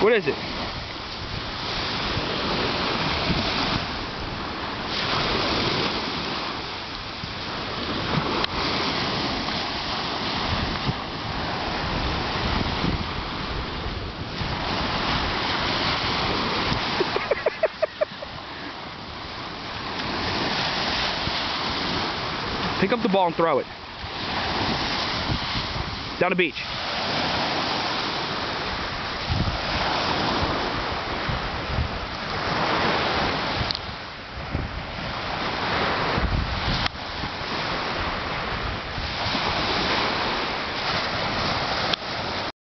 What is it? Pick up the ball and throw it. Down the beach.